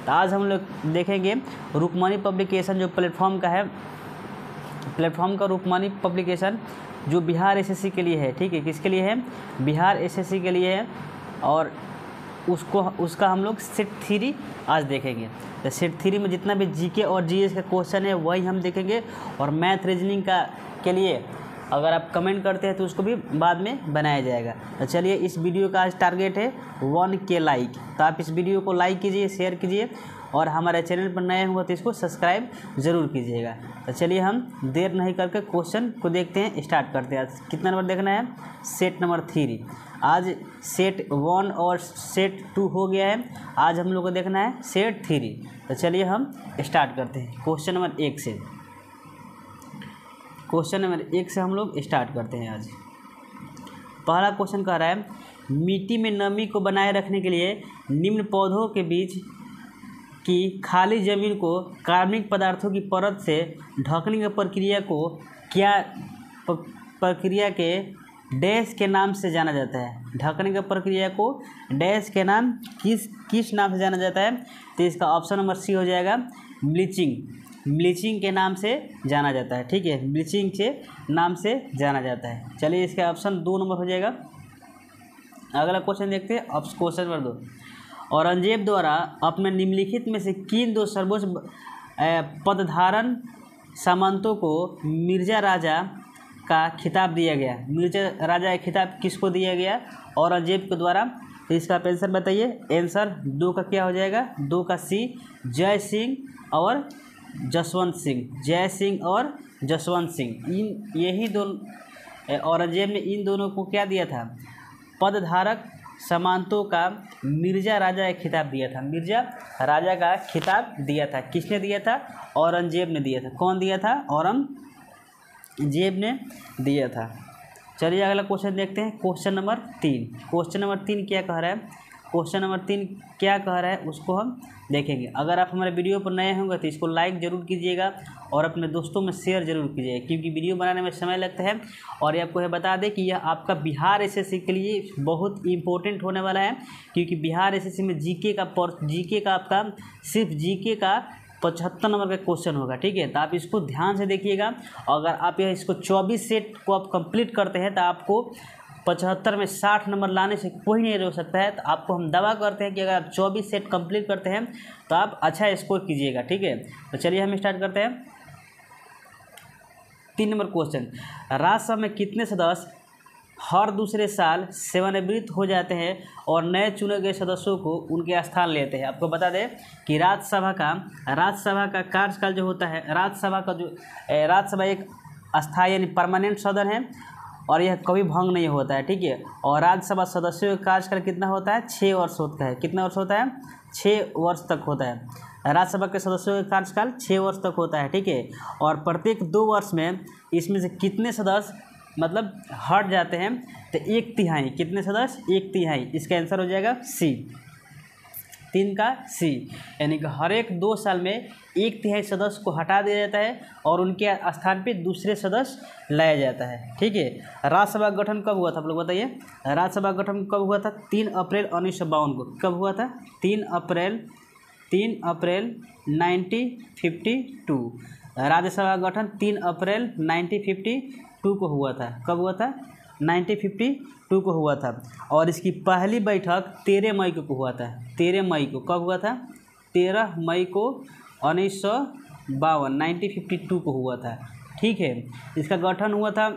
तो आज हम लोग देखेंगे रुक्मणी पब्लिकेशन जो प्लेटफॉर्म का है, प्लेटफॉर्म का रुक्मणी पब्लिकेशन जो बिहार एसएससी के लिए है। ठीक है, किसके लिए है? बिहार एसएससी के लिए है। और उसका हम लोग सेट 3 आज देखेंगे। तो सेट 3 में जितना भी जीके और जीएस का क्वेश्चन है वही हम देखेंगे। और मैथ रीजनिंग के लिए अगर आप कमेंट करते हैं तो उसको भी बाद में बनाया जाएगा। तो चलिए, इस वीडियो का आज टारगेट है 1K लाइक। तो आप इस वीडियो को लाइक कीजिए, शेयर कीजिए और हमारे चैनल पर नए हुए तो इसको सब्सक्राइब ज़रूर कीजिएगा। तो चलिए, हम देर नहीं करके क्वेश्चन को देखते हैं, स्टार्ट करते हैं। कितना नंबर देखना है? Set number 3। आज सेट 1 और सेट 2 हो गया है, आज हम लोग को देखना है सेट 3। तो चलिए हम स्टार्ट करते हैं क्वेश्चन नंबर 1 से। क्वेश्चन नंबर 1 से हम लोग स्टार्ट करते हैं। आज पहला क्वेश्चन कह रहा है, मिट्टी में नमी को बनाए रखने के लिए निम्न पौधों के बीच की खाली जमीन को कार्बनिक पदार्थों की परत से ढकने की प्रक्रिया को क्या प्रक्रिया के डैश के नाम से जाना जाता है? ढकने की प्रक्रिया को डैश के नाम किस नाम से जाना जाता है? तो इसका ऑप्शन नंबर सी हो जाएगा, ब्लीचिंग के नाम से जाना जाता है। ठीक है, ब्लीचिंग के नाम से जाना जाता है। चलिए, इसका ऑप्शन 2 नंबर हो जाएगा। अगला क्वेश्चन देखते हैं, क्वेश्चन नंबर 2। औरंगजेब द्वारा अपने निम्नलिखित में से किन 2 सर्वोच्च पदधारण सामंतों को मिर्जा राजा का खिताब दिया गया? मिर्जा राजा का खिताब किसको दिया गया? औरंगजेब के द्वारा। तो इसका आप आंसर बताइए। आंसर 2 का क्या हो जाएगा? 2 का सी, जय सिंह और जसवंत सिंह। जय सिंह और जसवंत सिंह, यही दोनों औरंगजेब ने इन दोनों को क्या दिया था? पदधारक सामंतों का मिर्जा राजा का खिताब दिया था। मिर्जा राजा का खिताब दिया था। किसने दिया था? औरंगजेब ने दिया था। कौन दिया था? औरंगजेब ने दिया था। चलिए, अगला क्वेश्चन देखते हैं, क्वेश्चन नंबर 3। क्वेश्चन नंबर 3 क्या कह रहा है? क्वेश्चन नंबर 3 क्या कह रहा है उसको हम देखेंगे। अगर आप हमारे वीडियो पर नए होंगे तो इसको लाइक ज़रूर कीजिएगा और अपने दोस्तों में शेयर ज़रूर कीजिएगा, क्योंकि वीडियो बनाने में समय लगता है। और ये आपको यह बता दें कि यह आपका बिहार एसएससी के लिए बहुत इंपॉर्टेंट होने वाला है, क्योंकि बिहार एसएससी में जीके का आपका सिर्फ जीके का 75 नंबर का क्वेश्चन होगा। ठीक है, तो आप इसको ध्यान से देखिएगा। अगर आप इसको 24 सेट को आप कंप्लीट करते हैं तो आपको 75 में 60 नंबर लाने से कोई नहीं रोक सकता है। तो आपको हम दावा करते हैं कि अगर आप 24 सेट कंप्लीट करते हैं तो आप अच्छा स्कोर कीजिएगा। ठीक है, तो चलिए हम स्टार्ट करते हैं। 3 नंबर क्वेश्चन, राज्यसभा में कितने सदस्य हर दूसरे साल सेवानिवृत्त हो जाते हैं और नए चुने गए सदस्यों को उनके स्थान लेते हैं? आपको बता दें कि राज्यसभा का कार्यकाल जो होता है, राज्यसभा एक अस्थायी यानी परमानेंट सदन है और यह कभी भंग नहीं होता है। ठीक है, और राज्यसभा सदस्यों का कार्यकाल कितना होता है? 6 वर्ष होता है। कितना वर्ष होता है? 6 वर्ष तक होता है। राज्यसभा के सदस्यों का कार्यकाल 6 वर्ष तक होता है। ठीक है, और प्रत्येक 2 वर्ष में इसमें से कितने सदस्य मतलब हट जाते हैं? तो 1/3। कितने सदस्य? 1/3। इसका आंसर हो जाएगा सी, 3 का सी, यानी कि हर एक 2 साल में 1/3 सदस्य को हटा दिया जाता है और उनके स्थान पे दूसरे सदस्य लाया जाता है। ठीक है, राज्यसभा का गठन कब हुआ था? आप लोग बताइए। राज्यसभा का गठन कब हुआ था? 3 अप्रैल 1952 को। कब हुआ था? 3 अप्रैल 1952। राज्यसभा का गठन 3 अप्रैल 1952 को हुआ था। कब हुआ था? 1952 को हुआ था। और इसकी पहली बैठक 13 मई को हुआ था। 13 मई को। कब हुआ था? 13 मई को 1952 को हुआ था। ठीक है, इसका गठन हुआ था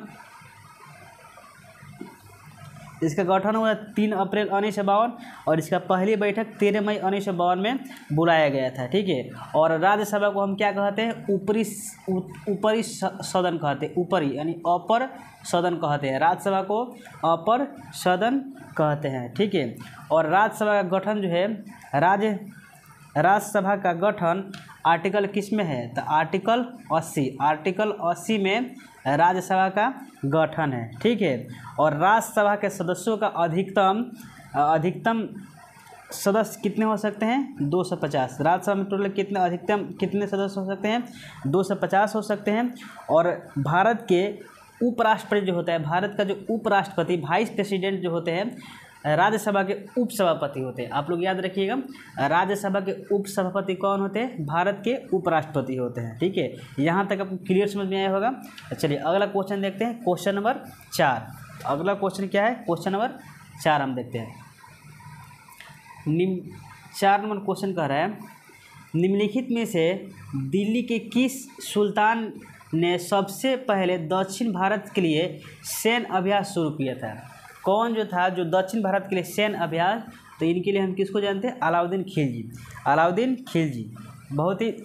3 अप्रैल 1952 और इसका पहली बैठक 13 मई 1952 में बुलाया गया था। ठीक है, और राज्यसभा को हम क्या कहते हैं? ऊपरी सदन कहते हैं। ऊपरी यानी अपर सदन कहते हैं। राज्यसभा को अपर सदन कहते हैं। ठीक है, और राज्यसभा का गठन जो है, राज्यसभा का गठन आर्टिकल किस में है? तो आर्टिकल 80 में राज्यसभा का गठन है। ठीक है, और राज्यसभा के सदस्यों का अधिकतम सदस्य कितने हो सकते हैं? 250। राज्यसभा में टोटल अधिकतम कितने सदस्य हो सकते हैं? 250 हो सकते हैं। और भारत के उपराष्ट्रपति जो होता है, भारत का जो उपराष्ट्रपति वाइस प्रेसिडेंट जो होते हैं राज्यसभा के उपसभापति होते हैं। आप लोग याद रखिएगा, राज्यसभा के उपसभापति कौन होते हैं? भारत के उपराष्ट्रपति होते हैं। ठीक है, यहाँ तक आपको क्लियर समझ में आया होगा। चलिए अगला क्वेश्चन देखते हैं, क्वेश्चन नंबर 4। अगला क्वेश्चन क्या है? क्वेश्चन नंबर 4 हम देखते हैं। 4 नंबर क्वेश्चन कह रहा है, निम्नलिखित में से दिल्ली के किस सुल्तान ने सबसे पहले दक्षिण भारत के लिए सैन्य अभ्यास शुरू किया था? कौन जो था जो दक्षिण भारत के लिए सैन्य अभ्यास, तो इनके लिए हम किसको जानते हैं? अलाउद्दीन खिलजी। अलाउद्दीन खिलजी बहुत ही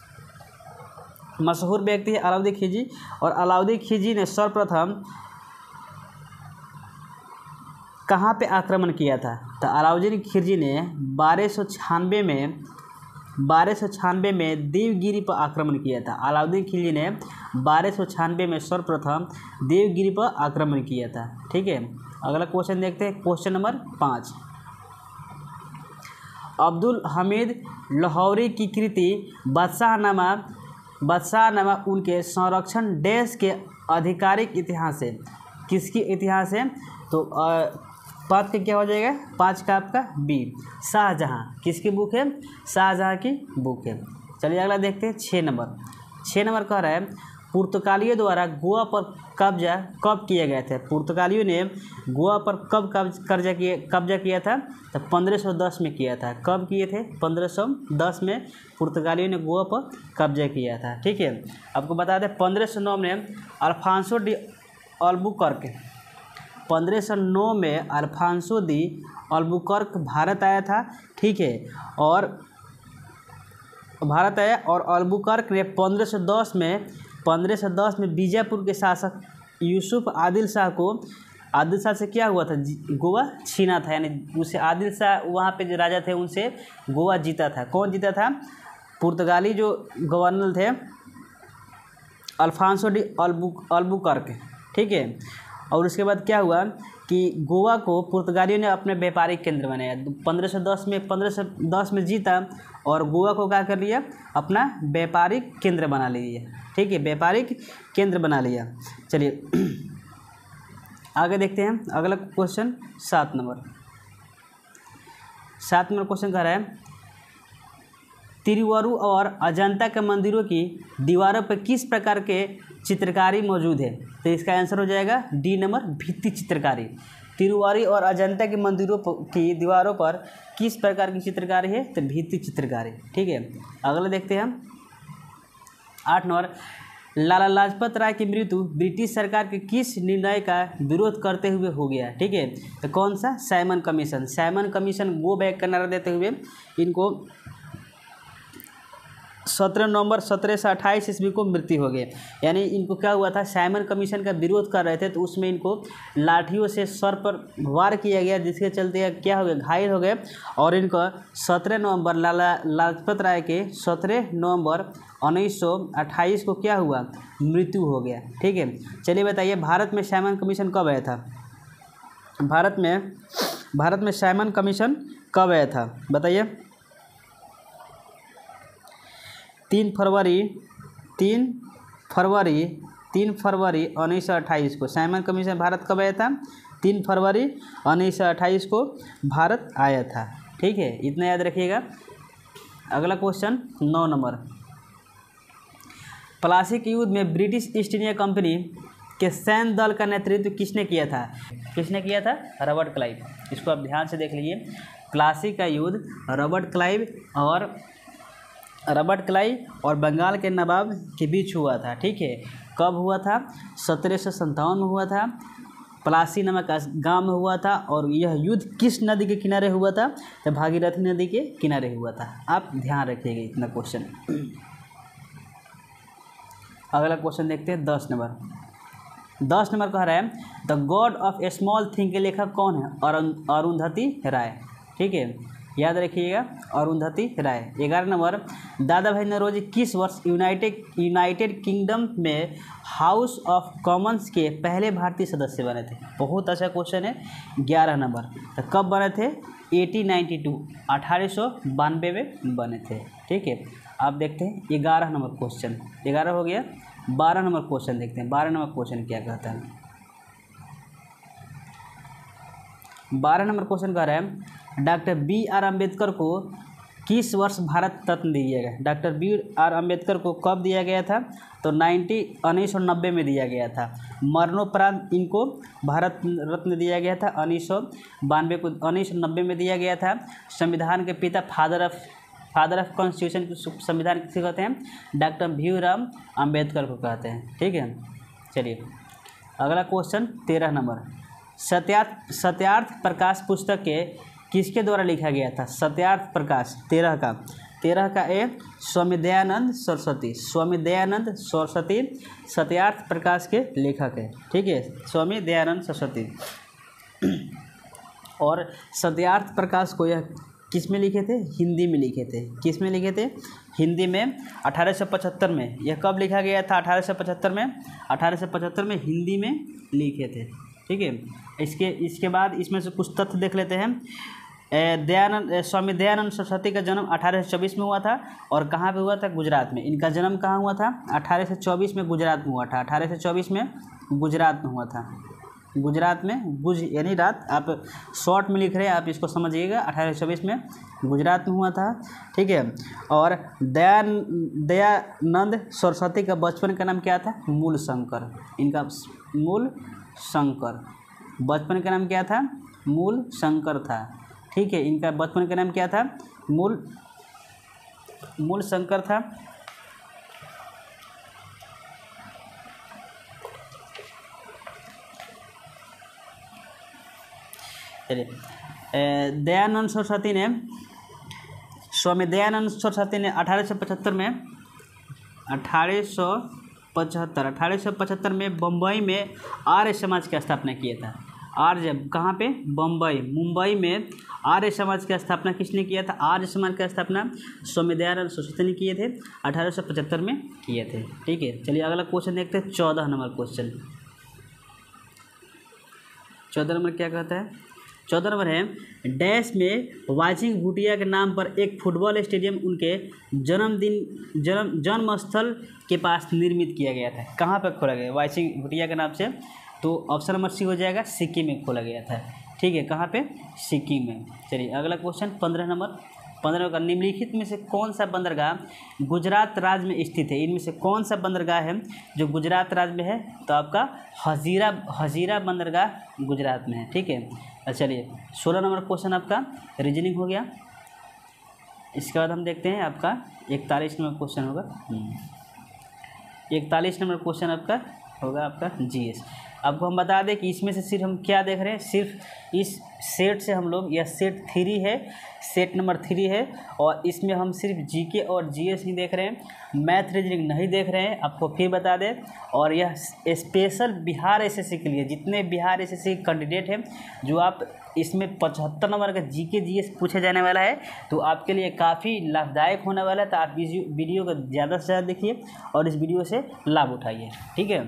मशहूर व्यक्ति है अलाउद्दीन खिलजी। और अलाउद्दीन खिलजी ने सर्वप्रथम कहाँ पे आक्रमण किया था? तो अलाउद्दीन खिलजी ने 1296 में देवगिरी पर आक्रमण किया था। अलाउद्दीन खिलजी ने 1296 में सर्वप्रथम देवगिरी पर आक्रमण किया था। ठीक है, अगला क्वेश्चन देखते हैं, क्वेश्चन नंबर 5। अब्दुल हमीद लाहौरी की कृति बादशाहनामा उनके संरक्षण देश के आधिकारिक इतिहास है। किसकी इतिहास है? तो 5 का क्या हो जाएगा? 5 का आपका बी, शाहजहाँ। किसकी बुक है? शाहजहाँ की बुक है। चलिए अगला देखते हैं, 6 नंबर। 6 नंबर कह रहा है, पुर्तगालियों द्वारा गोवा पर कब्जा कब किए गए थे? पुर्तगालियों ने गोवा पर कब कब्जा किया था? तो 1510 में किया था। कब किए थे? 1510 में पुर्तगालियों ने गोवा पर कब्जा किया था। ठीक है, आपको बता दें 1509 में अल्फांसो डी अल्बुकर्क 1509 में अल्फांसो दी अल्बुकर्क भारत आया था। ठीक है, और भारत आया और अल्बुकर्क ने 1510 में बीजापुर के शासक यूसुफ आदिल शाह से क्या हुआ था? गोवा छीना था। यानी उसे आदिल शाह वहाँ पे जो राजा थे उनसे गोवा जीता था। कौन जीता था? पुर्तगाली जो गवर्नर थे अल्फांसो डी अल्बुकर्क। ठीक है, और उसके बाद क्या हुआ कि गोवा को पुर्तगालियों ने अपने व्यापारिक केंद्र बनाया। 1510 में जीता और गोवा को क्या कर लिया? अपना व्यापारिक केंद्र बना लिया। ठीक है, व्यापारिक केंद्र बना लिया। चलिए आगे देखते हैं, अगला क्वेश्चन 7 नंबर। 7 नंबर क्वेश्चन कह रहा है, तिरुवरु और अजंता के मंदिरों की दीवारों पर किस प्रकार के चित्रकारी मौजूद है? तो इसका आंसर हो जाएगा डी नंबर, भित्ति चित्रकारी। तिरुवारी और अजंता के मंदिरों की दीवारों पर किस प्रकार की चित्रकारी है? तो भित्ति चित्रकारी। ठीक है, अगला देखते हैं हम 8 नंबर। लाला लाजपत राय की मृत्यु ब्रिटिश सरकार के किस निर्णय का विरोध करते हुए हो गया? ठीक है, तो कौन सा? Simon commission. Simon commission go back का नारा देते हुए इनको 17 नवंबर 1728 ईस्वी को मृत्यु हो गई। यानी इनको क्या हुआ था? साइमन कमीशन का विरोध कर रहे थे, तो उसमें इनको लाठियों से सर पर वार किया गया, जिसके चलते क्या हो गया? घायल हो गए। और इनको 17 नवंबर लाला लाजपत राय के 17 नवंबर 1928 को क्या हुआ? मृत्यु हो गया। ठीक है, चलिए बताइए भारत में साइमन कमीशन कब आया था? भारत में साइमन कमीशन कब आया था? बताइए। 3 फरवरी 1928 को साइमन कमीशन भारत कब आया था? 3 फरवरी 1928 को भारत आया था। ठीक है, इतना याद रखिएगा। अगला क्वेश्चन 9 नंबर। प्लासी के युद्ध में ब्रिटिश ईस्ट इंडिया कंपनी के सैन्य दल का नेतृत्व किसने किया था? किसने किया था? Robert Clive. इसको आप ध्यान से देख लीजिए। प्लासी का युद्ध रॉबर्ट क्लाइव और बंगाल के नवाब के बीच हुआ था। ठीक है, कब हुआ था? 1757 में हुआ था। प्लासी नामक गांव में हुआ था। और यह युद्ध किस नदी के किनारे हुआ था? तो भागीरथी नदी के किनारे हुआ था। आप ध्यान रखिएगा इतना क्वेश्चन। अगला क्वेश्चन देखते हैं 10 नंबर। 10 नंबर कह रहा है, the god of a small thing के लेखक कौन है? अरुंधति राय। ठीक है, याद रखिएगा अरुंधति राय। 11 नंबर। दादा भाई नौरोजी किस वर्ष यूनाइटेड किंगडम में हाउस ऑफ कॉमन्स के पहले भारतीय सदस्य बने थे? बहुत अच्छा क्वेश्चन है। 11 नंबर। तो कब बने थे? 1892 में बने थे। ठीक है, आप देखते हैं 11 नंबर क्वेश्चन। 11 हो गया। 12 नंबर क्वेश्चन देखते हैं। 12 नंबर क्वेश्चन क्या कहता है? 12 नंबर क्वेश्चन कह रहा है डॉक्टर बी आर अम्बेडकर को किस वर्ष भारत रत्न दिया गया? डॉक्टर बी आर अम्बेडकर को कब दिया गया था? तो 1990 में दिया गया था। मरणोपरांत इनको भारत रत्न दिया गया था 1990 में दिया गया था। संविधान के पिता फादर ऑफ कॉन्स्टिट्यूशन, संविधान किसे कहते हैं? डॉक्टर भीमराव अम्बेडकर को कहते हैं। ठीक है, चलिए अगला क्वेश्चन 13 नंबर, सत्यार्थ प्रकाश पुस्तक के किसके द्वारा लिखा गया था? सत्यार्थ प्रकाश 13 का ए स्वामी दयानंद सरस्वती, सत्यार्थ प्रकाश के लेखक है। ठीक है, स्वामी दयानंद सरस्वती। और सत्यार्थ प्रकाश को यह किस में लिखे थे? हिंदी में लिखे थे। किस में लिखे थे? हिंदी में 1875 में। यह कब लिखा गया था? 1875 में हिंदी में लिखे थे। ठीक है, इसके बाद इसमें से कुछ तथ्य देख लेते हैं। स्वामी दयानंद सरस्वती का जन्म 1824 में हुआ था और कहाँ पे हुआ था? गुजरात में। इनका जन्म कहाँ हुआ था? 1824 में गुजरात में हुआ था। 1824 में गुजरात में हुआ था। गुजरात में गुज यानी रात, आप शॉर्ट में लिख रहे हैं, आप इसको समझिएगा। 1824 में गुजरात में हुआ था। ठीक है, और दयानंद सरस्वती का बचपन का नाम क्या था? मूल शंकर। इनका मूल शंकर, बचपन का नाम क्या था? मूल शंकर था। ठीक है, इनका बचपन का नाम क्या था? मूल शंकर था। चलिए, स्वामी दयानंद सरस्वती ने 1875 में बम्बई में आर्य समाज की स्थापना किया था। आर्य कहाँ पे? मुंबई में आर्य समाज की स्थापना किसने किया था? आर्य समाज की स्थापना स्वामी दयानंद सरस्वती ने किए थे, 1875 में किए थे। ठीक है, चलिए अगला क्वेश्चन देखते हैं। 14 नंबर क्वेश्चन, 14 नंबर क्या कहता है? 14 नंबर है डैश में वाइचिंग भूटिया के नाम पर एक फुटबॉल स्टेडियम उनके जन्म स्थल के पास निर्मित किया गया था। कहाँ पर खोला गया? वाइचिंग भूटिया के नाम से। तो ऑप्शन नंबर सी हो जाएगा, सिक्किम में खोला गया था। ठीक है, कहाँ पे? सिक्किम में। चलिए अगला क्वेश्चन 15 नंबर, 15 का निम्नलिखित में से कौन सा बंदरगाह गुजरात राज्य में स्थित है? इनमें से कौन सा बंदरगाह है जो गुजरात राज्य में है? तो आपका हजीरा बंदरगाह गुजरात में है। ठीक है, चलिए 16 नंबर क्वेश्चन आपका रीजनिंग हो गया। इसके बाद हम देखते हैं आपका 41 नंबर क्वेश्चन होगा। 41 नंबर क्वेश्चन आपका होगा आपका जीएस। आपको हम बता दें कि इसमें से सिर्फ हम क्या देख रहे हैं? सिर्फ इस सेट से हम लोग, यह सेट 3 है, सेट नंबर 3 है, और इसमें हम सिर्फ जीके और जीएस ही देख रहे हैं, मैथ रीजनिंग नहीं देख रहे हैं। आपको फिर बता दें, और यह स्पेशल बिहार एसएससी के लिए, जितने बिहार एसएससी कैंडिडेट हैं, जो आप इसमें 75 नंबर का जीके जीएस पूछा जाने वाला है, तो आपके लिए काफ़ी लाभदायक होने वाला है। तो आप इस वीडियो को ज़्यादा से ज़्यादा देखिए और इस वीडियो से लाभ उठाइए। ठीक है,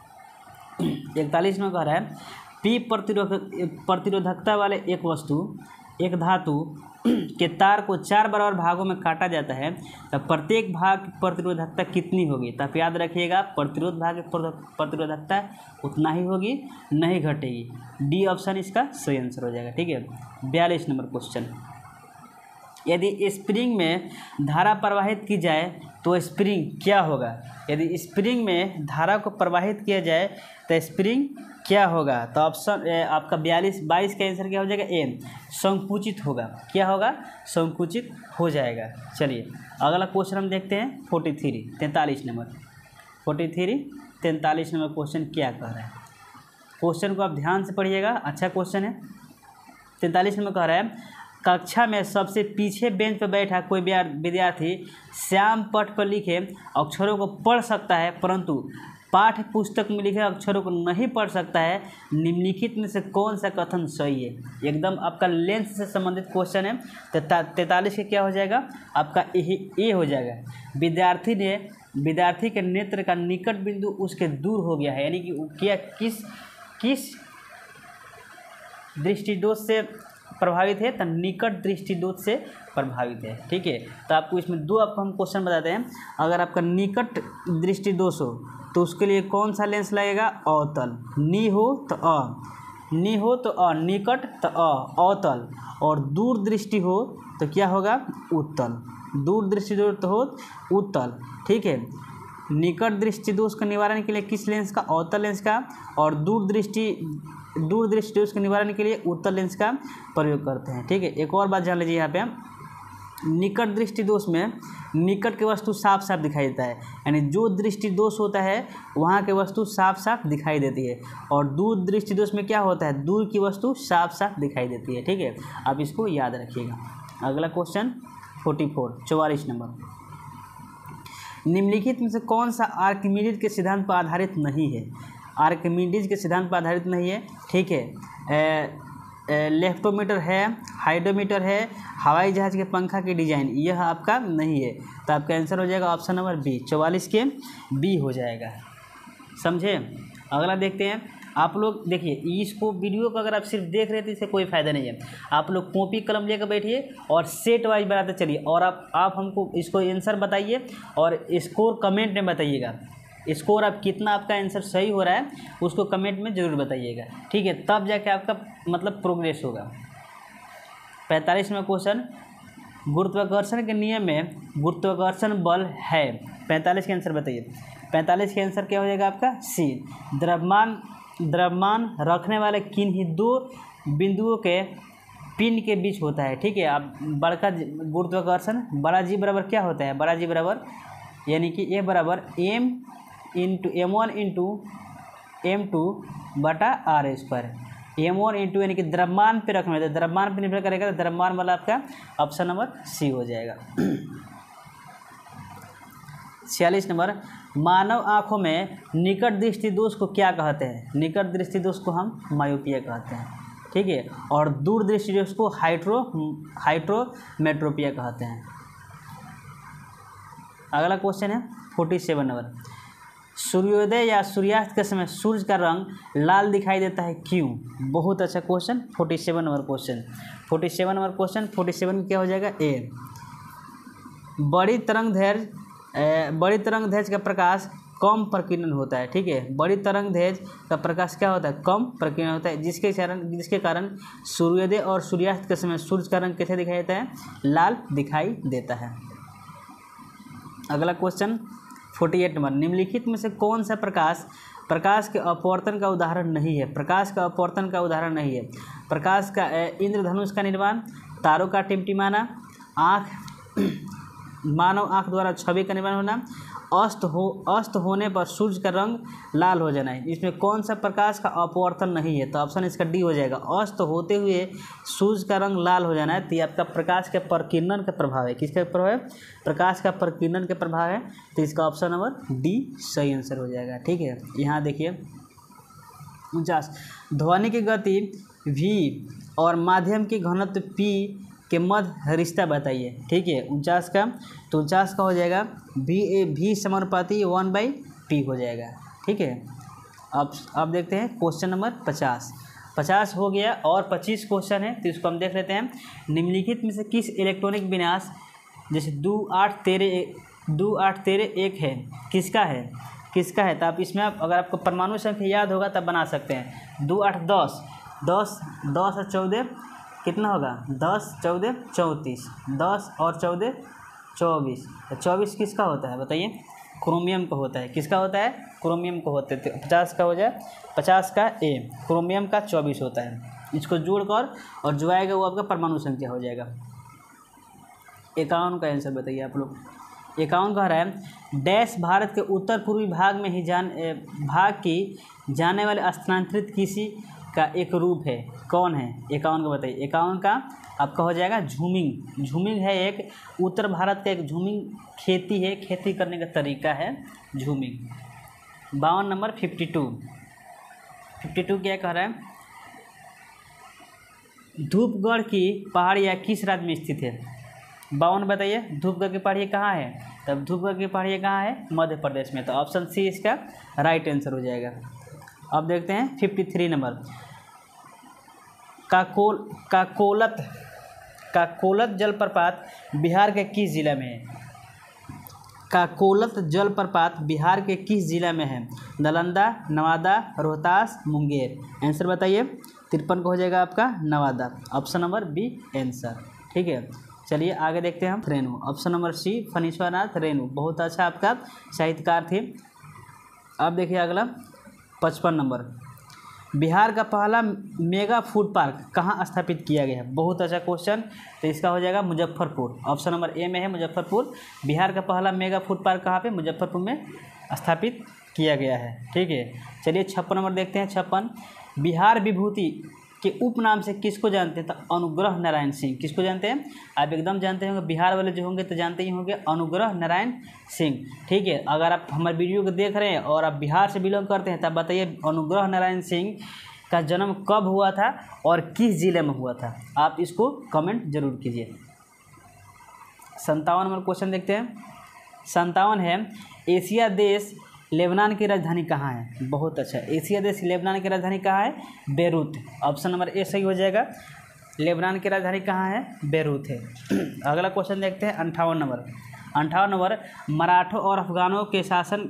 41 में कह रहा है पी प्रतिरोधकता वाले एक धातु के तार को 4 बराबर भागों में काटा जाता है, तब प्रत्येक भाग की प्रतिरोधकता कितनी होगी? तो आप याद रखिएगा, प्रतिरोध भाग की प्रतिरोधकता उतना ही होगी, नहीं घटेगी। डी ऑप्शन इसका सही आंसर हो जाएगा। ठीक है, 42 नंबर क्वेश्चन, यदि स्प्रिंग में धारा प्रवाहित की जाए तो स्प्रिंग क्या होगा? यदि स्प्रिंग में धारा को प्रवाहित किया जाए तो स्प्रिंग क्या होगा? तो ऑप्शन आपका 22 का आंसर क्या हो जाएगा? ए, संकुचित होगा। क्या होगा? संकुचित हो जाएगा। चलिए अगला क्वेश्चन हम देखते हैं 43 नंबर 43 नंबर क्वेश्चन क्या कह रहा है? क्वेश्चन को आप ध्यान से पढ़िएगा, अच्छा क्वेश्चन है। 43 नंबर कह रहा है कक्षा में सबसे पीछे बेंच पर बैठा कोई विद्यार्थी श्याम पट पर लिखे अक्षरों को पढ़ सकता है, परंतु पाठ्य पुस्तक में लिखे अक्षरों को नहीं पढ़ सकता है। निम्नलिखित में से कौन सा कथन सही है? एकदम आपका लेंथ से संबंधित क्वेश्चन है। 43 के क्या हो जाएगा? आपका ए हो जाएगा। विद्यार्थी के नेत्र का निकट बिंदु उसके दूर हो गया है, यानी कि क्या किस दृष्टिदोष से प्रभावित है? तो निकट दृष्टिदोष से प्रभावित है। ठीक है, तो आपको इसमें दो हम क्वेश्चन बताते हैं। अगर आपका निकट दृष्टिदोष हो तो उसके लिए कौन सा लेंस लगेगा? अवतल। नी हो तो अ, नि हो तो निकट तो अवतल, और दूरदृष्टि हो तो क्या होगा, उत्तल। दूरदृष्टि तो हो उत्तल, ठीक है। निकट दृष्टि दोष का निवारण के लिए किस लेंस का, अवतल लेंस का, और दूरदृष्टि दोष के निवारण के लिए उत्तल लेंस का प्रयोग करते हैं, ठीक है। एक और बात जान लीजिए यहाँ पे, निकट दृष्टि दोष में निकट की वस्तु साफ साफ दिखाई देता है, यानी जो दृष्टि दोष होता है वहाँ की वस्तु साफ साफ दिखाई देती है, और दूर दृष्टि दोष में क्या होता है, दूर की वस्तु साफ साफ दिखाई देती है, ठीक है। आप इसको याद रखिएगा। अगला क्वेश्चन 44 नंबर, निम्नलिखित में से कौन सा आर्किमिडीज के सिद्धांत पर आधारित नहीं है। आर्किमिडीज के सिद्धांत पर आधारित नहीं है, ठीक है। लेफ्टोमीटर है, हाइड्रोमीटर है, हवाई जहाज़ के पंखा की डिजाइन, यह आपका नहीं है, तो आपका आंसर हो जाएगा ऑप्शन नंबर बी, 44 के बी हो जाएगा, समझे। अगला देखते हैं। आप लोग देखिए, इसको वीडियो को अगर आप सिर्फ देख रहे थे इससे कोई फ़ायदा नहीं है, आप लोग कॉपी कलम लेकर बैठिए और सेट वाइज बनाते चलिए, और आप हमको इसको आंसर बताइए और स्कोर कमेंट में बताइएगा। स्कोर आप कितना आपका आंसर सही हो रहा है उसको कमेंट में ज़रूर बताइएगा, ठीक है, तब जाके आपका मतलब प्रोग्रेस होगा। 45वां क्वेश्चन, गुरुत्वाकर्षण के नियम में गुरुत्वाकर्षण बल है। 45 के आंसर बताइए। 45 के आंसर क्या हो जाएगा आपका, सी। द्रव्यमान रखने वाले किन्हीं दो बिंदुओं के पिन के बीच होता है, ठीक है। अब बड़का गुरुत्वाकर्षण, बड़ा जी बराबर क्या होता है, बड़ा जी बराबर यानी कि ए बराबर m1 इंटू m2 बटा r स्क्वायर। m1 इंटू यानी कि द्रव्यमान पे रखना है, तो द्रव्यमान पे निर्भर करेगा, तो द्रव्यमान वाला आपका ऑप्शन नंबर सी हो जाएगा। 46 नंबर, मानव आँखों में निकट दृष्टि दोष को क्या कहते हैं। निकट दृष्टि दोष को हम मायोपिया कहते हैं, ठीक है, और दूर दृष्टि दोष को हाइड्रोमेट्रोपिया कहते हैं। अगला क्वेश्चन है 47 नंबर, सूर्योदय या सूर्यास्त के समय सूर्य का रंग लाल दिखाई देता है, क्यों। बहुत अच्छा question, 47 number question. 47 number question, 47 क्या हो जाएगा, ए। बड़ी तरंग दैर्घ्य का प्रकाश कम प्रकीर्णन होता है, ठीक है। बड़ी तरंग दैर्घ्य का प्रकाश क्या होता है, कम प्रकीर्णन होता है, जिसके कारण सूर्योदय और सूर्यास्त के समय सूर्य का रंग कैसे दिखाई देता है, लाल दिखाई देता है। अगला क्वेश्चन 48 नंबर, निम्नलिखित में से कौन सा प्रकाश के अपवर्तन का उदाहरण नहीं है। प्रकाश का अपवर्तन का उदाहरण नहीं है। प्रकाश का इंद्रधनुष का निर्माण, तारों का टिमटिमाना, मानव आँख द्वारा छवि का निर्माण होना, अस्त होने पर सूर्य का रंग लाल हो जाना है। इसमें कौन सा प्रकाश का अपवर्तन नहीं है, तो ऑप्शन इसका डी हो जाएगा। अस्त होते हुए सूर्य का रंग लाल हो जाना है, तो ये आपका प्रकाश के प्रकीर्णन का प्रभाव है। किसका प्रभाव है, प्रकाश का प्रकीर्णन के प्रभाव है, तो इसका ऑप्शन नंबर डी सही आंसर हो जाएगा, ठीक है। यहाँ देखिए 49, ध्वनि की गति v और माध्यम की घनत्व p के मध्य रिश्ता बताइए, ठीक है। 49 का, तो 49 का हो जाएगा v समानुपाती 1/p हो जाएगा, ठीक है। अब देखते हैं क्वेश्चन नंबर 50 हो गया, और 25 क्वेश्चन है, तो इसको हम देख लेते हैं। निम्नलिखित में से किस इलेक्ट्रॉनिक विन्यास, जैसे 2 8 13 1 है, किसका है, तो आप इसमें अगर आपको परमाणु संख्या याद होगा तब बना सकते हैं। 2 8 10 और 14 कितना होगा, 10 14 34, 10 और 14 24, तो 24 किसका होता है बताइए, क्रोमियम का होता है। किसका होता है, क्रोमियम का होता है। तो 50 का हो जाए, 50 का ए, क्रोमियम का 24 होता है। इसको जोड़कर और जो आएगा वो आपका परमाणु संख्या हो जाएगा। 51 का आंसर बताइए आप लोग। 51 कह रहा है, डैश भारत के उत्तर पूर्वी भाग में ही भाग की जाने वाले स्थानांतरित कृषि का एक रूप है, कौन है। 51 का बताइए। 51 का आपका हो जाएगा झूमिंग। झूमिंग है एक उत्तर भारत का एक झूमिंग खेती है, खेती करने का तरीका है झूमिंग। 52 नंबर 52 क्या कह रहा है, धूपगढ़ की पहाड़ियाँ किस राज्य में स्थित है। 52 बताइए, धूपगढ़ की पहाड़ियाँ कहाँ है, तब धूपगढ़ की पहाड़ियाँ कहाँ है, मध्य प्रदेश में, तो ऑप्शन सी इसका राइट आंसर हो जाएगा। अब देखते हैं 53 नंबर, काकोलत जलप्रपात बिहार के किस जिला में है। काकोलत जलप्रपात बिहार के किस जिला में है, नालंदा, नवादा, रोहतास, मुंगेर। आंसर बताइए। तो 53 को हो जाएगा आपका Nawada. Option number B answer. ठीक है, चलिए आगे देखते हैं हम। Renu, option number C Phanishwarnath Renu, बहुत अच्छा आपका साहित्यकार थे। अब देखिए अगला 55 नंबर, बिहार का पहला मेगा फूड पार्क कहाँ स्थापित किया गया है? बहुत अच्छा क्वेश्चन। तो इसका हो जाएगा मुजफ्फरपुर। ऑप्शन नंबर ए में है मुजफ्फरपुर। बिहार का पहला मेगा फूड पार्क कहाँ पे? मुजफ्फरपुर में स्थापित किया गया है। ठीक है, चलिए 56 नंबर देखते हैं। 56, बिहार विभूति के उपनाम से किसको जानते हैं? तो अनुग्रह नारायण सिंह। किसको जानते हैं? आप एकदम जानते होंगे, बिहार वाले जो होंगे तो जानते ही होंगे, अनुग्रह नारायण सिंह। ठीक है, अगर आप हमारे वीडियो को देख रहे हैं और आप बिहार से बिलोंग करते हैं तब बताइए अनुग्रह नारायण सिंह का जन्म कब हुआ था और किस जिले में हुआ था? आप इसको कमेंट जरूर कीजिए। 57 नंबर क्वेश्चन देखते हैं। 57 है, एशिया देश लेबनान की राजधानी कहाँ है? बहुत अच्छा, एशिया देश लेबनान की राजधानी कहाँ है? बेरूत। ऑप्शन नंबर ए सही हो जाएगा। लेबनान की राजधानी कहाँ है? बेरूत है। अगला क्वेश्चन देखते हैं 58 नंबर। 58 नंबर, मराठों और अफगानों के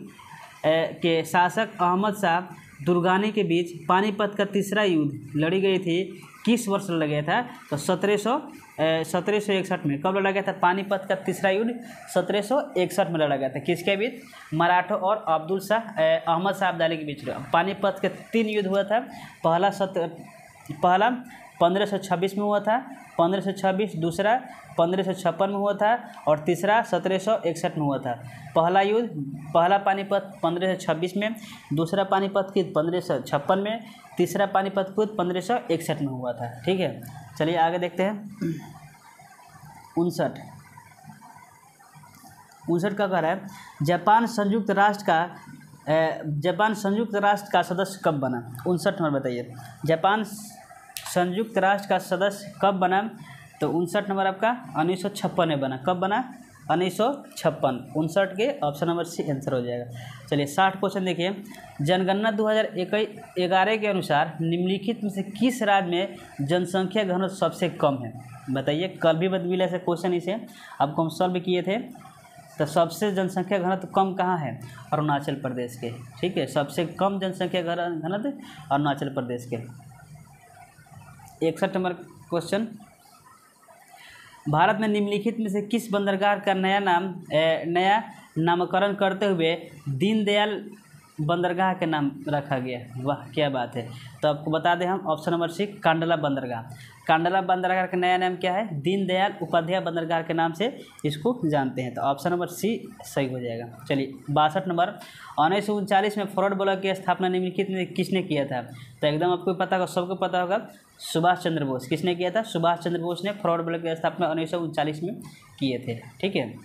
शासक अहमद शाह दुर्रानी के बीच पानीपत का तीसरा युद्ध लड़ी गई थी, किस वर्ष लड़ा गया था? तो 1761 में। कब लड़ा गया था पानीपत का तीसरा युद्ध? 1761 में लड़ा गया था। किसके बीच? मराठों और अहमद शाह अब्दाली के बीच। पानीपत के 3 युद्ध हुआ था। पहला 1526 में हुआ था, 1526, दूसरा 1556 में हुआ था और तीसरा 1761 में हुआ था। पहला पानीपत 1526 में, दूसरा पानीपत युद्ध 1556 में, तीसरा पानीपत युद्ध 1561 में हुआ था। ठीक है, चलिए आगे देखते हैं। 59 का कह रहा है, जापान संयुक्त राष्ट्र का सदस्य कब बना? 59 नंबर बताइए। जापान संयुक्त राष्ट्र का सदस्य कब बना? तो 59 नंबर आपका 1956 में बना। कब बना? 1956। 59 के ऑप्शन नंबर सी आंसर हो जाएगा। चलिए 60 क्वेश्चन देखिए। जनगणना 2011 के अनुसार निम्नलिखित में से किस राज्य में जनसंख्या घनत्व सबसे कम है? बताइए, कल भी मिला से क्वेश्चन इसे आपको हम सॉल्व किए थे। तो सबसे जनसंख्या घनत्व कम कहाँ है? अरुणाचल प्रदेश के। ठीक है, सबसे कम जनसंख्या घनत्व अरुणाचल प्रदेश के। 61 नंबर क्वेश्चन, भारत में निम्नलिखित में से किस बंदरगाह का नया नामकरण करते हुए दीनदयाल बंदरगाह के नाम रखा गया? वाह क्या बात है। तो आपको बता दें हम, ऑप्शन नंबर सी कांडला बंदरगाह। कांडला बंदरगाह का नया नाम क्या है? दीनदयाल उपाध्याय बंदरगाह के नाम से इसको जानते हैं। तो ऑप्शन नंबर सी सही हो जाएगा। चलिए 62 नंबर, 1939 में फॉरवर्ड ब्लॉक की स्थापना निम्नलिखित में किसने किया था? तो एकदम आपको पता होगा, सबको पता होगा, सुभाष चंद्र बोस। किसने किया था? सुभाष चंद्र बोस ने फॉरवर्ड ब्लॉक की स्थापना 1939 में किए थे। ठीक है,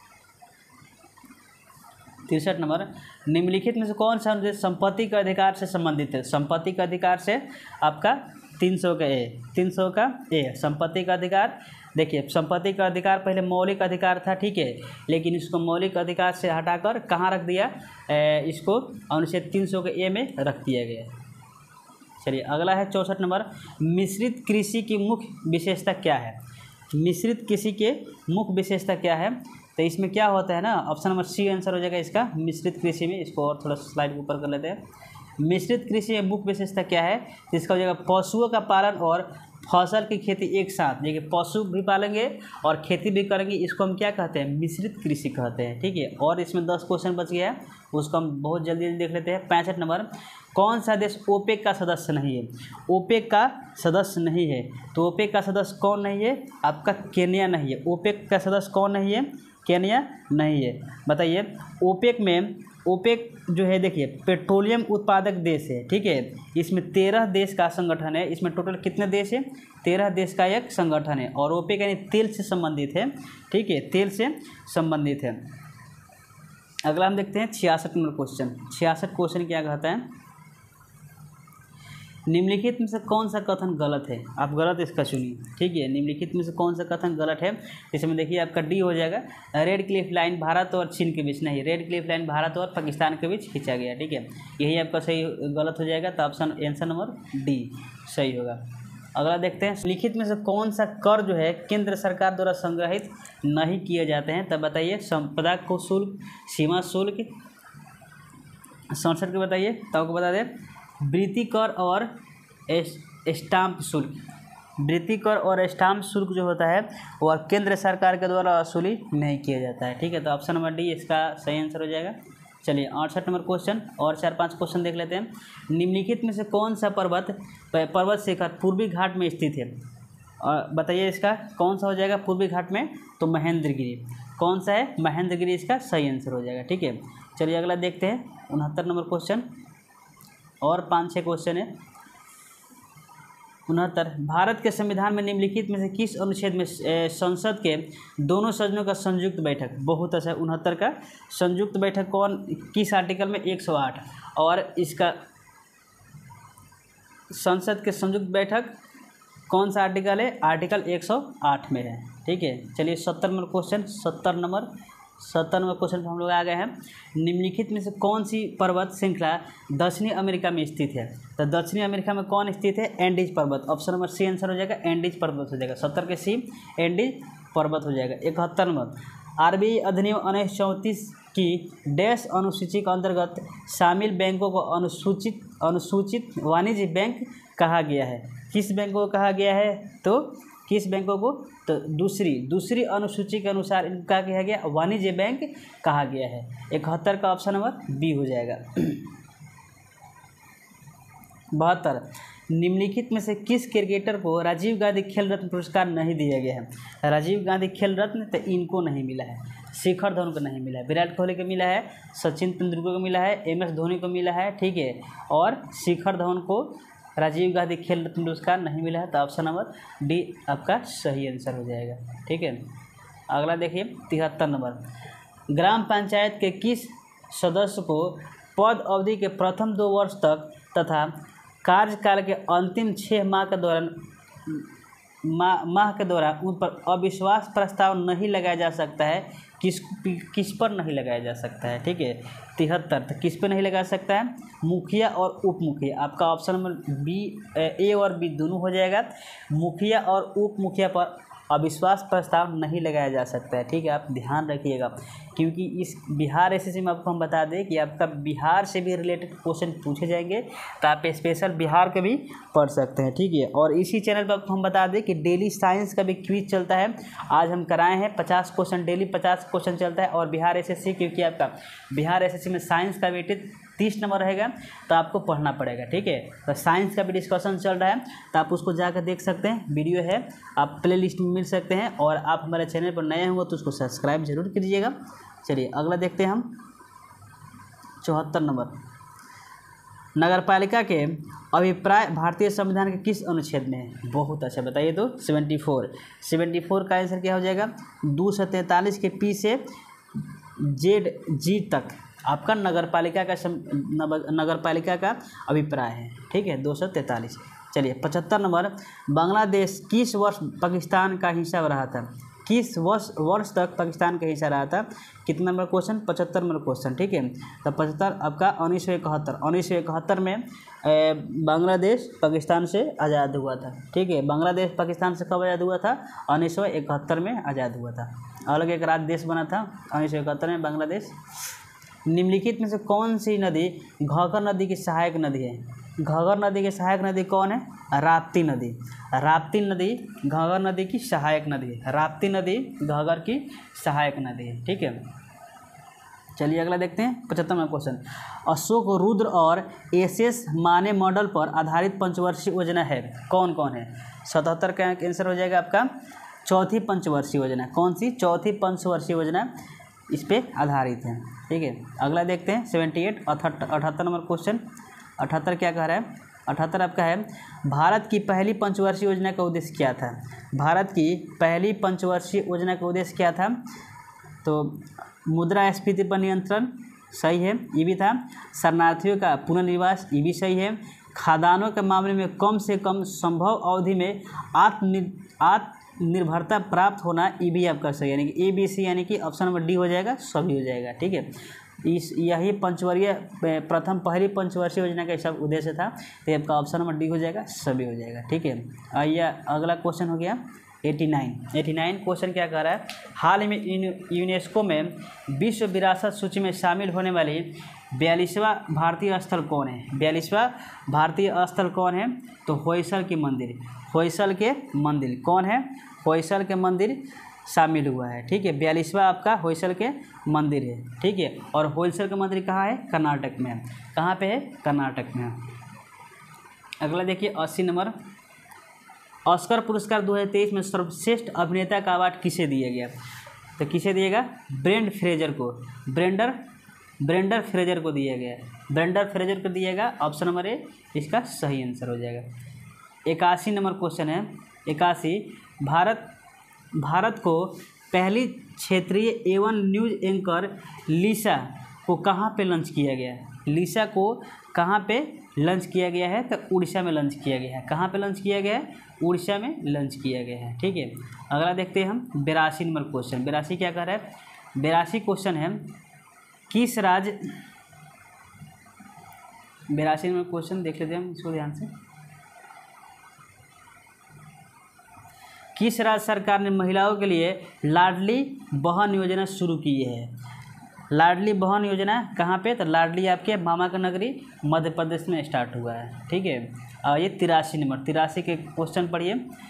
63 नंबर, निम्नलिखित में से कौन सा अनुच्छेद संपत्ति के अधिकार से संबंधित है? संपत्ति के अधिकार से आपका 300 का ए संपत्ति का अधिकार। देखिए, संपत्ति का अधिकार पहले मौलिक अधिकार था, ठीक है, लेकिन इसको मौलिक अधिकार से हटाकर कहाँ रख दिया? इसको अनुच्छेद 300 के ए में रख दिया गया। चलिए अगला है 64 नंबर, मिश्रित कृषि की मुख्य विशेषता क्या है? मिश्रित कृषि के मुख्य विशेषता क्या है? तो इसमें क्या होता है ना, ऑप्शन नंबर सी आंसर हो जाएगा इसका। मिश्रित कृषि में, इसको और थोड़ा स्लाइड ऊपर कर लेते हैं। मिश्रित कृषि में मुख्य विशेषता क्या है? तो इसका हो जाएगा पशुओं का पालन और फसल की खेती एक साथ। देखिए, पशु भी पालेंगे और खेती भी करेंगे, इसको हम क्या कहते हैं? मिश्रित कृषि कहते हैं। ठीक है, और इसमें 10 क्वेश्चन बच गया है, उसको हम बहुत जल्दी देख लेते हैं। 65 नंबर, कौन सा देश ओपेक का सदस्य नहीं है? ओपेक का सदस्य नहीं है, तो ओपेक का सदस्य कौन नहीं है? आपका केन्या नहीं है। ओपेक का सदस्य कौन नहीं है? केन्या नहीं है। बताइए, ओपेक जो है, देखिए पेट्रोलियम उत्पादक देश है, ठीक है, इसमें 13 देश का संगठन है। इसमें टोटल कितने देश है? 13 देश का एक संगठन है, और ओपेक यानी तेल से संबंधित है। ठीक है, तेल से संबंधित है। अगला हम देखते हैं 66 नंबर क्वेश्चन। 66 क्वेश्चन क्या कहता है? निम्नलिखित में से कौन सा कथन गलत है? आप गलत इसका चुनिए। ठीक है, निम्नलिखित में से कौन सा कथन गलत है? इसमें देखिए आपका डी हो जाएगा, रेड क्लिफ लाइन भारत और चीन के बीच नहीं, रेड क्लिफ लाइन भारत और पाकिस्तान के बीच खींचा गया। ठीक है, यही आपका सही गलत हो जाएगा। तो ऑप्शन आंसर नंबर डी सही होगा। अगला देखते हैं, लिखित में से कौन सा कर जो है केंद्र सरकार द्वारा संग्रहित नहीं किए जाते हैं? तब बताइए, संपदा को शुल्क, सीमा शुल्क। 67 के बताइए, तो आपको बता दें, वृत्ति कर और स्टाम्प शुल्क, वृत्ति कर और स्टाम्प शुल्क जो होता है वह केंद्र सरकार के द्वारा वसूली नहीं किया जाता है। ठीक है, तो ऑप्शन नंबर डी इसका सही आंसर हो जाएगा। चलिए 68 नंबर क्वेश्चन और 4-5 क्वेश्चन देख लेते हैं। निम्नलिखित में से कौन सा पर्वत शिखर पूर्वी घाट में स्थित है? और बताइए इसका कौन सा हो जाएगा पूर्वी घाट में? तो महेंद्रगिरी। कौन सा है? महेंद्रगिरी इसका सही आंसर हो जाएगा। ठीक है, चलिए अगला देखते हैं 69 नंबर क्वेश्चन और 5-6 क्वेश्चन है। 69, भारत के संविधान में निम्नलिखित में से किस अनुच्छेद में संसद के दोनों सदनों का संयुक्त बैठक? बहुत अच्छा। 69 का संयुक्त बैठक किस आर्टिकल में? 108। और इसका संसद के संयुक्त बैठक कौन सा आर्टिकल है? आर्टिकल 108 में है। ठीक है, चलिए 70 नंबर क्वेश्चन। 70 नंबर क्वेश्चन पर हम लोग आ गए हैं। निम्नलिखित में से कौन सी पर्वत श्रृंखला दक्षिणी अमेरिका में स्थित है? तो दक्षिणी अमेरिका में कौन स्थित है? एंडीज पर्वत। ऑप्शन नंबर सी आंसर हो जाएगा, एंडीज पर्वत हो जाएगा। 70 के सी एंडीज पर्वत हो जाएगा। 71 नंबर, आरबीआई अधिनियम 1934 की डैश अनुसूची के अंतर्गत शामिल बैंकों को अनुसूचित वाणिज्य बैंक कहा गया है? किस बैंक को कहा गया है? तो किस बैंकों को? तो दूसरी अनुसूची के अनुसार इनका कहा गया वाणिज्य बैंक कहा गया है। 71 का ऑप्शन नंबर बी हो जाएगा। 72, निम्नलिखित में से किस क्रिकेटर को राजीव गांधी खेल रत्न पुरस्कार नहीं दिया गया है? राजीव गांधी खेल रत्न तो इनको नहीं मिला है, शिखर धवन को नहीं मिला है, विराट कोहली को मिला है, सचिन तेंदुलकर को मिला है, MS धोनी को मिला है। ठीक है, और शिखर धवन को राजीव गांधी खेल रत्न पुरस्कार नहीं मिला है। तो ऑप्शन नंबर डी आपका सही आंसर हो जाएगा। ठीक है, अगला देखिए 73 नंबर, ग्राम पंचायत के किस सदस्य को पद अवधि के प्रथम 2 वर्ष तक तथा कार्यकाल के अंतिम 6 माह के दौरान उन पर अविश्वास प्रस्ताव नहीं लगाया जा सकता है? किस पर नहीं लगाया जा सकता है? ठीक है, 73, तो किस पर नहीं लगा सकता है? मुखिया और उप मुखिया। आपका ऑप्शन नंबर बी, ए और बी दोनों हो जाएगा। मुखिया और उप मुखिया पर अविश्वास प्रस्ताव नहीं लगाया जा सकता है। ठीक है, आप ध्यान रखिएगा, क्योंकि इस बिहार एसएससी में आपको हम बता दें कि आपका बिहार से भी रिलेटेड क्वेश्चन पूछे जाएंगे, तो आप स्पेशल बिहार के भी पढ़ सकते हैं। ठीक है, और इसी चैनल पर आपको हम बता दें कि डेली साइंस का भी क्विज चलता है। आज हम कराए हैं 50 क्वेश्चन, डेली 50 क्वेश्चन चलता है। और बिहार एसएससी, क्योंकि आपका बिहार एसएससी में साइंस का वेटेज 30 नंबर रहेगा, तो आपको पढ़ना पड़ेगा। ठीक है, तो साइंस का भी डिस्कशन चल रहा है, तो आप उसको जाकर देख सकते हैं, वीडियो है, आप प्ले लिस्ट में मिल सकते हैं। और आप हमारे चैनल पर नए होंगे तो उसको सब्सक्राइब जरूर कीजिएगा। चलिए अगला देखते हैं हम 74 नंबर, नगरपालिका के अभिप्राय भारतीय संविधान के किस अनुच्छेद में है? बहुत अच्छा, बताइए तो 74 का आंसर क्या हो जाएगा? 243 के पी से ZG तक आपका नगरपालिका का अभिप्राय है। ठीक है, 243। चलिए 75 नंबर, बांग्लादेश किस वर्ष पाकिस्तान का हिस्सा रहा था? किस वर्ष तक पाकिस्तान का हिस्सा रहा था? कितना नंबर क्वेश्चन? 75 number question. ठीक है, तो 75 आपका 1971 में बांग्लादेश पाकिस्तान से आज़ाद हुआ था। ठीक है, बांग्लादेश पाकिस्तान से कब आज़ाद हुआ था? 1971 में आज़ाद हुआ था, अलग एक राज्य देश बना था 1971 में बांग्लादेश। निम्नलिखित में से कौन सी नदी घाघर नदी की सहायक नदी है? घाघर नदी की सहायक नदी कौन है? राप्ती नदी। राप्ती नदी घाघर नदी की सहायक नदी है। राप्ती नदी घाघर की सहायक नदी है। ठीक है, चलिए अगला देखते हैं 75वां क्वेश्चन, अशोक रुद्र और SS माने मॉडल पर आधारित पंचवर्षीय योजना है, कौन कौन है? 77 का आंसर हो जाएगा आपका चौथी पंचवर्षीय योजना। कौन सी? चौथी पंचवर्षीय योजना इस पे आधारित है। ठीक है, अगला देखते हैं 78 नंबर क्वेश्चन। 78 क्या कह रहा है? 78 आपका है, भारत की पहली पंचवर्षीय योजना का उद्देश्य क्या था? भारत की पहली पंचवर्षीय योजना का उद्देश्य क्या था? तो मुद्रास्फीति पर नियंत्रण, सही है, ये भी था। शरणार्थियों का पुनर्निवास, ये भी सही है। खादानों के मामले में कम से कम संभव अवधि में आत्मनिर्भरता प्राप्त होना, ये भी आपका सही, यानी कि ABC यानी कि ऑप्शन नंबर डी हो जाएगा, सभी हो जाएगा। ठीक है, यही प्रथम पहली पंचवर्षीय योजना का सब उद्देश्य था, तो आपका ऑप्शन नंबर डी हो जाएगा, सभी हो जाएगा। ठीक है, आइए अगला क्वेश्चन हो गया 89 क्वेश्चन क्या कह रहा है, हाल ही में यूनेस्को में विश्व विरासत सूची में शामिल होने वाली 42वां भारतीय स्थल कौन है? 42वां भारतीय स्थल कौन है? तो होयसल के मंदिर, होयसल के मंदिर कौन है? होयसल के मंदिर शामिल हुआ है। ठीक है, 42वां आपका होयसल के मंदिर है। ठीक है, और होयसल का मंदिर कहाँ है? कर्नाटक में। कहाँ पे है? कर्नाटक में। अगला देखिए 80 नंबर, ऑस्कर पुरस्कार 2023 में सर्वश्रेष्ठ अभिनेता का अवार्ड किसे दिया गया? तो किसे दिएगा? ब्रेंडन फ्रेजर को, ब्रेंडन फ्रेजर को दिया गया, ब्रेंडन फ्रेजर को दिएगा। ऑप्शन नंबर ए इसका सही आंसर हो जाएगा। 81 नंबर क्वेश्चन है, 81, भारत को पहली क्षेत्रीय एवं न्यूज एंकर लिसा को कहाँ पे लॉन्च किया गया है? लिसा को कहाँ पे लॉन्च किया गया है? तो उड़ीसा में लॉन्च किया गया है। कहाँ पे लॉन्च किया गया है? उड़ीसा में लॉन्च किया गया है। ठीक है, अगला देखते हैं हम 82 नंबर क्वेश्चन। 82 क्या कर रहा है? 82 क्वेश्चन है, किस राज्य, 82 नंबर क्वेश्चन देख लेते हैं हम इसको ध्यान से। किस राज्य सरकार ने महिलाओं के लिए लाडली बहन योजना शुरू की है? लाडली बहन योजना कहाँ पे? तो लाडली आपके मामा का नगरी मध्य प्रदेश में स्टार्ट हुआ है। ठीक है, और ये 83 नंबर, 83 के क्वेश्चन पढ़िए।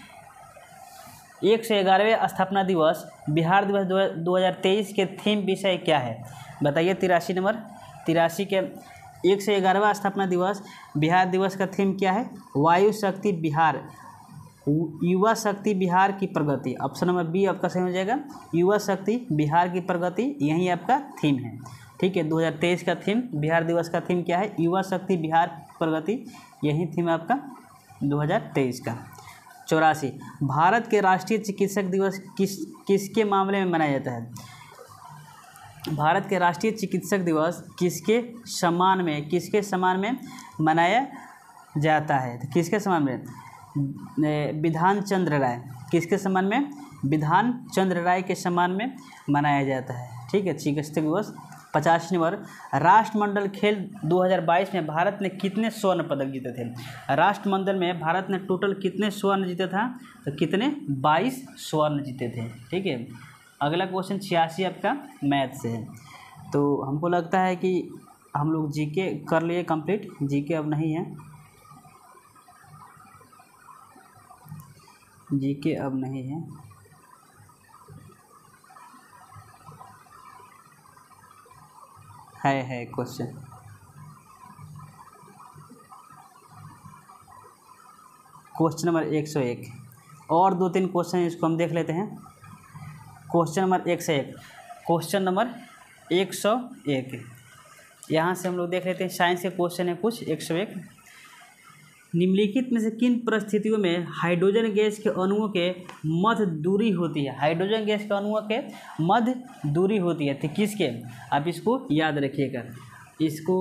111वें स्थापना दिवस बिहार दिवस 2023 के थीम विषय क्या है? बताइए 83 नंबर, 83 के 111वां स्थापना दिवस बिहार दिवस का थीम क्या है? वायु शक्ति बिहार, युवा शक्ति बिहार की प्रगति। ऑप्शन नंबर बी आपका सही हो जाएगा, युवा शक्ति बिहार की प्रगति, यही आपका थीम है। ठीक है, 2023 का थीम, बिहार दिवस का थीम क्या है? युवा शक्ति बिहार प्रगति, यही थीम आपका 2023 का। 84, भारत के राष्ट्रीय चिकित्सक दिवस किसके मामले में मनाया जाता है? भारत के राष्ट्रीय चिकित्सक दिवस किसके सम्मान में मनाया जाता है? तो किसके सम्मान में? विधान चंद्र राय, किसके सम्मान में? विधान चंद्र राय के सम्मान में मनाया जाता है। ठीक है, चिकित्सक दिवस। 50 नंबर, राष्ट्रमंडल खेल 2022 में भारत ने कितने स्वर्ण पदक जीते थे? राष्ट्रमंडल में भारत ने टोटल कितने स्वर्ण जीते था? तो कितने? 22 स्वर्ण जीते थे। ठीक है, अगला क्वेश्चन 86 आपका मैथ से है। तो हमको लगता है कि हम लोग जीके कर लिए कंप्लीट, जीके अब नहीं है, जीके अब नहीं है। है क्वेश्चन, क्वेश्चन नंबर 101 और 2-3 क्वेश्चन इसको हम देख लेते हैं। क्वेश्चन नंबर 101, क्वेश्चन नंबर 101 यहाँ से हम लोग देख लेते हैं। साइंस के क्वेश्चन है कुछ 101। निम्नलिखित में से किन परिस्थितियों में हाइड्रोजन गैस के अणुओं के मध्य दूरी होती है? हाइड्रोजन गैस के अणुओं के मध्य दूरी होती है, तो किसके? आप इसको याद रखिएगा, इसको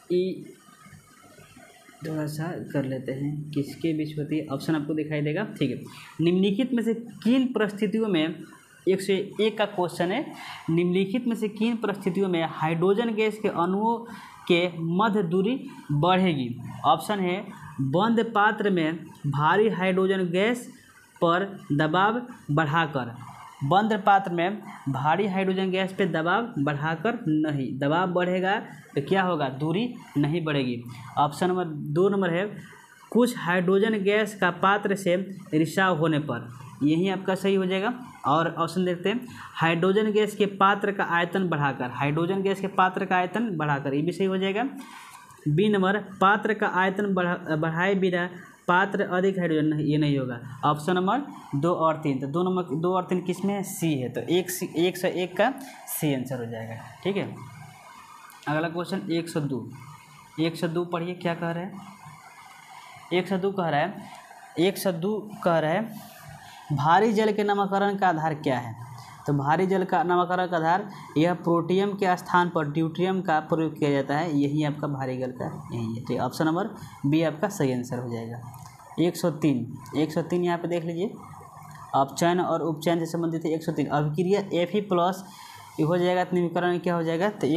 थोड़ा सा कर लेते हैं, किसके बीच होती है? ऑप्शन आपको दिखाई देगा। ठीक है, निम्नलिखित में से किन परिस्थितियों में, 101 का क्वेश्चन है, निम्नलिखित में से किन परिस्थितियों में हाइड्रोजन गैस के अणुओं के मध्य दूरी बढ़ेगी? ऑप्शन है, बंद पात्र में भारी हाइड्रोजन गैस पर दबाव बढ़ाकर, बंद पात्र में भारी हाइड्रोजन गैस पे दबाव बढ़ाकर नहीं, दबाव बढ़ेगा तो क्या होगा? दूरी नहीं बढ़ेगी। ऑप्शन नंबर 2 नंबर है, कुछ हाइड्रोजन गैस का पात्र से रिसाव होने पर, यही आपका सही हो जाएगा। और ऑप्शन देखते हैं, हाइड्रोजन गैस के पात्र का आयतन बढ़ाकर, हाइड्रोजन गैस के पात्र का आयतन बढ़ाकर, ये भी सही हो जाएगा। बी नंबर, पात्र का आयतन बढ़ाए बिना पात्र अधिक हाइड्रोजन, नहीं, ये नहीं होगा। ऑप्शन नंबर 2 और 3, तो 2 नंबर 2 और 3 किस में है? सी है, तो 101 का सी आंसर हो जाएगा। ठीक है, अगला क्वेश्चन 102, 102 पढ़िए क्या कह रहा है? 102 कह रहा है, 102 कह रहा है, भारी जल के नामकरण का आधार क्या है? तो भारी जल का नामकरण का आधार, यह प्रोटियम के स्थान पर ड्यूट्रियम का प्रयोग किया जाता है, यही आपका भारी जल का यही है। तो ऑप्शन नंबर बी आपका सही आंसर हो जाएगा। 103, 103 यहाँ पे देख लीजिए, अपचयन और उपचयन से संबंधित है। 103 अभिक्रिया Fe+ ये हो जाएगा, निम्नीकरण क्या हो जाएगा? तो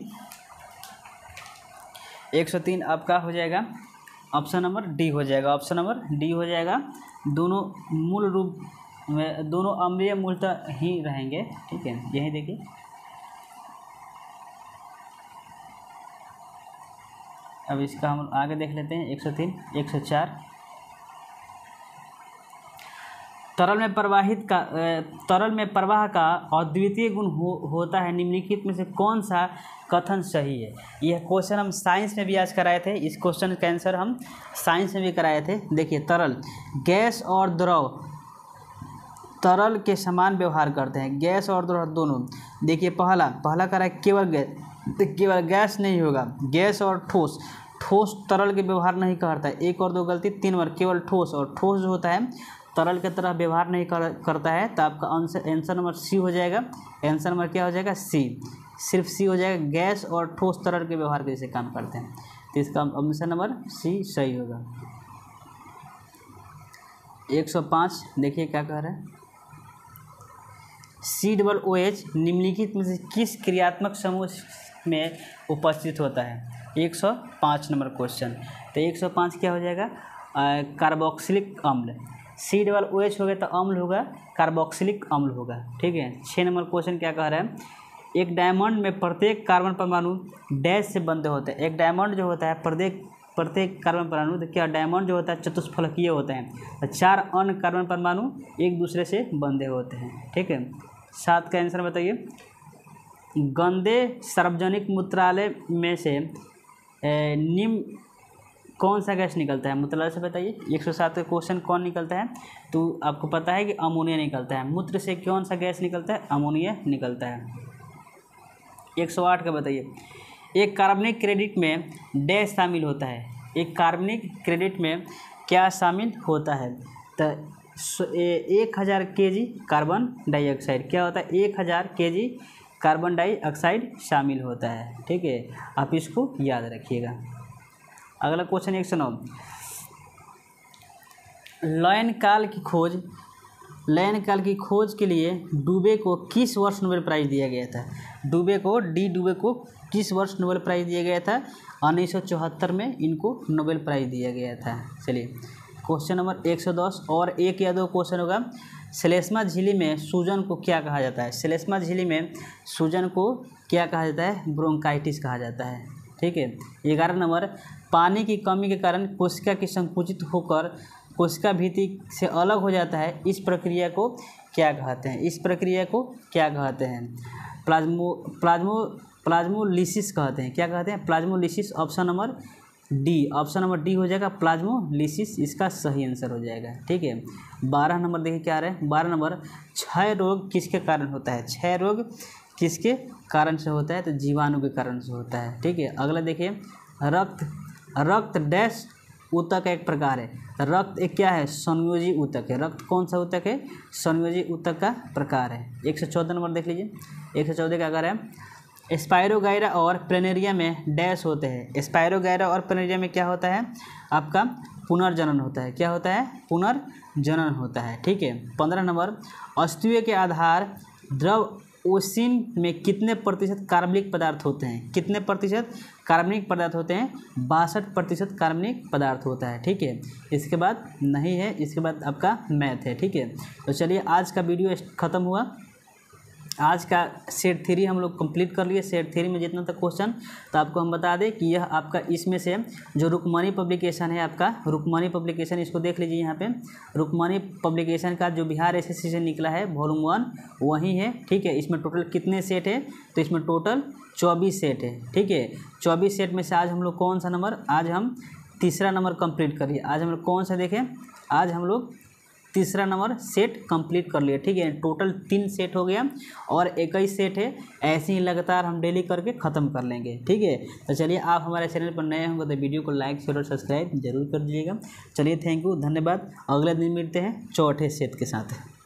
103 आपका हो जाएगा, ऑप्शन नंबर डी हो जाएगा, ऑप्शन नंबर डी हो जाएगा। दोनों मूल रूप दोनों अम्लीय मूलतः ही रहेंगे, ठीक है। यही देखिए, अब इसका हम आगे देख लेते हैं 103, 104। तरल में प्रवाह का अद्वितीय गुण होता है, निम्नलिखित में से कौन सा कथन सही है। यह क्वेश्चन हम साइंस में भी आज कराए थे, इस क्वेश्चन का आंसर हम साइंस में भी कराए थे। देखिए, तरल, गैस और द्रव तरल के समान व्यवहार करते हैं, गैस और द्रव दोनों। देखिए, पहला कह रहा है केवल गैस नहीं होगा, गैस और ठोस तरल के व्यवहार नहीं करता है। 1 और 2 गलती। 3 बार केवल ठोस, और ठोस जो होता है तरल की तरह व्यवहार नहीं करता है, तो आपका आंसर नंबर सी हो जाएगा। आंसर नंबर क्या हो जाएगा? सी, सिर्फ सी हो जाएगा। गैस और ठोस तरल के व्यवहार कैसे काम करते हैं, तो इसका आंसर नंबर सी सही होगा। 105 देखिए क्या कह रहा है, COOH निम्नलिखित में से किस क्रियात्मक समूह में उपस्थित होता है। 105 नंबर क्वेश्चन। तो 105 क्या हो जाएगा? कार्बोक्सिलिक अम्ल। COOH हो गया तो अम्ल होगा, कार्बोक्सिलिक अम्ल होगा, ठीक है। 6 नंबर क्वेश्चन क्या कह रहा है, एक डायमंड में प्रत्येक कार्बन परमाणु डैश से बंधे होते हैं। एक डायमंड जो होता है प्रत्येक कार्बन परमाणु, तो क्या डायमंड जो होता है चतुष्फलकीय होते हैं, तो 4 अन्य कार्बन परमाणु एक दूसरे से बंधे होते हैं, ठीक है। 7 का आंसर बताइए। गंदे सार्वजनिक मूत्रालय में से निम्न कौन सा गैस निकलता है, मूत्रालय से बताइए। 107 का क्वेश्चन कौन निकलता है, तो आपको पता है कि अमोनिया निकलता है। मूत्र से कौन सा गैस निकलता है? अमोनिया निकलता है। 108 का बताइए, एक कार्बनिक क्रेडिट में डैश शामिल होता है। एक कार्बनिक क्रेडिट में क्या शामिल होता है, तो 1000 kg कार्बन डाइऑक्साइड क्या होता है, 1000 kg कार्बन डाइऑक्साइड शामिल होता है, ठीक है। आप इसको याद रखिएगा। अगला क्वेश्चन 109, लयन काल की खोज के लिए डूबे को किस वर्ष नोबेल प्राइज़ दिया गया था। डूबे को किस वर्ष नोबेल प्राइज़ दिया गया था? 1974 में इनको नोबेल प्राइज़ दिया गया था। चलिए क्वेश्चन नंबर 110 और 1 या 2 क्वेश्चन होगा। श्लेष्मा झिल्ली में सूजन को क्या कहा जाता है? श्लेष्मा झिल्ली में सूजन को क्या कहा जाता है? ब्रोंकाइटिस कहा जाता है, ठीक है। 11 नंबर, पानी की कमी के कारण कोशिका की संकुचित होकर कोशिका भित्ति से अलग हो जाता है, इस प्रक्रिया को क्या कहते हैं? इस प्रक्रिया को क्या कहते हैं? प्लाज्मोलिसिस कहते हैं। क्या कहते हैं? प्लाज्मोलिसिस। ऑप्शन नंबर डी हो जाएगा, प्लाज्मोलिसिस इसका सही आंसर हो जाएगा, ठीक है। 12 नंबर देखिए क्या रहा है। 12 नंबर, क्षय रोग किसके कारण होता है? क्षय रोग किसके कारण से होता है? तो जीवाणु के कारण से होता है, ठीक है। अगला देखिए, रक्त डैश ऊतक का एक प्रकार है। रक्त एक क्या है? संयोजी ऊतक है। रक्त कौन सा ऊतक है? संयोजी ऊतक का प्रकार है। 114 नंबर देख लीजिए। 114 क्या कर रहा है, स्पायरोगाइरा और प्लेनेरिया में डैश होते हैं। स्पायरोगाइरा और प्लेनेरिया में क्या होता है? आपका पुनर्जनन होता है। क्या होता है? पुनर्जनन होता है, ठीक है। 15 नंबर, अस्तुए के आधार द्रव ओसिन में कितने प्रतिशत कार्बनिक पदार्थ होते हैं? कितने प्रतिशत कार्बनिक पदार्थ होते हैं? 62% कार्बनिक पदार्थ होता है, ठीक है। इसके बाद नहीं है, इसके बाद आपका मैथ है, ठीक है। तो चलिए आज का वीडियो ख़त्म हुआ। आज का सेट 3 हम लोग कंप्लीट कर लिए। सेट 3 में जितना तक क्वेश्चन, तो आपको हम बता दें कि यह आपका इसमें से जो रुक्मणी पब्लिकेशन है, आपका रुक्मणी पब्लिकेशन, इसको देख लीजिए यहाँ पे। रुक्मणी पब्लिकेशन का जो बिहार एसएससी से निकला है वॉल्यूम 1 वही है, ठीक है। इसमें टोटल कितने सेट है? तो इसमें टोटल 24 सेट है, ठीक है। 24 सेट में से आज हम लोग कौन सा नंबर, आज हम तीसरा नंबर कंप्लीट करिए। आज हम लोग कौन सा देखें, आज हम लोग तीसरा नंबर सेट कंप्लीट कर लिया, ठीक है। टोटल 3 सेट हो गया और 21 सेट है। ऐसे ही लगातार हम डेली करके ख़त्म कर लेंगे, ठीक है। तो चलिए, आप हमारे चैनल पर नए होंगे तो वीडियो को लाइक शेयर और सब्सक्राइब जरूर कर दीजिएगा। चलिए, थैंक यू, धन्यवाद। अगले दिन मिलते हैं चौथे सेट के साथ।